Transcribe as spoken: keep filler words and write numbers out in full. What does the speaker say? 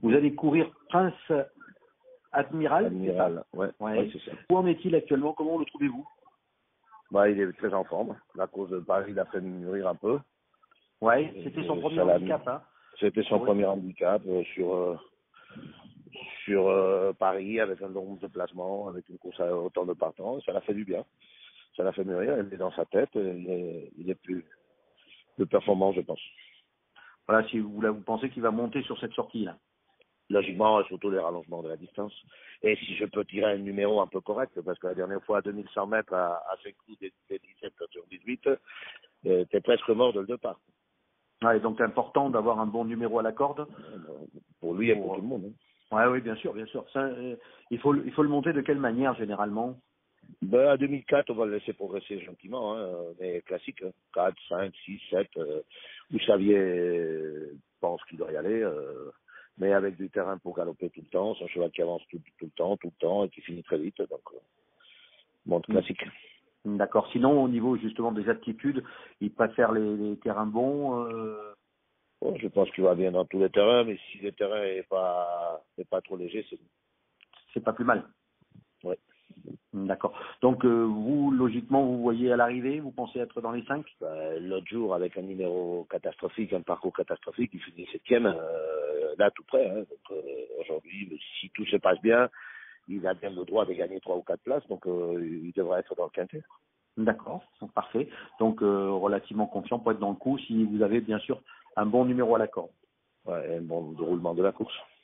Vous allez courir Prince Admiral, Admiral, ouais, ouais. ouais, c'est ça. Où en est-il actuellement? Comment le trouvez-vous? Bah, il est très en forme. La course de Paris l'a fait mûrir un peu. Ouais, c'était son Euh, premier ça l'a handicap, mis- hein. C'était son Oui. premier handicap euh, sur euh, sur euh, Paris avec un long déplacement, avec une course à autant de partants. Ça l'a fait du bien. Ça l'a fait mûrir. Il est dans sa tête. euh, Il est, il est plus, plus performant, je pense. Voilà, si vous, là, vous pensez qu'il va monter sur cette sortie-là. Logiquement, surtout les rallongements de la distance. Et si je peux tirer un numéro un peu correct, parce que la dernière fois, à deux mille cent mètres, à, à cinq coups des, des dix-sept sur dix-huit, euh, t'es presque mort de le départ. Ouais, donc important d'avoir un bon numéro à la corde. Pour lui et pour Pour... tout le monde. Hein. Ouais, oui, bien sûr, bien sûr. Ça, euh, il faut, le- il faut le monter de quelle manière généralement? Ben, à deux mille quatre, on va le laisser progresser gentiment, hein, mais classique, hein. quatre, cinq, six, sept, euh, où Xavier euh, pense qu'il doit y aller, euh, mais avec du terrain pour galoper tout le temps, son cheval qui avance tout, tout le temps, tout le temps, et qui finit très vite, donc euh, monte Hmm. classique. D'accord. Sinon, au niveau justement des aptitudes, il préfère les, les terrains bons. Euh... Bon, je pense qu'il va bien dans tous les terrains, mais si le terrain est pas est pas trop léger, c'est C'est pas plus mal. ouais. D'accord. Donc euh, vous, logiquement, vous voyez à l'arrivée, vous pensez être dans les cinq? Ben, l'autre jour, avec un numéro catastrophique, un parcours catastrophique, il finit septième, euh, là tout près. Hein. Donc euh, aujourd'hui, si tout se passe bien, il a bien le droit de gagner trois ou quatre places, donc euh, il devrait être dans le quintet. D'accord. Donc, parfait. Donc euh, relativement confiant pour être dans le coup si vous avez bien sûr un bon numéro à la corde. Ouais, et un bon déroulement de la course.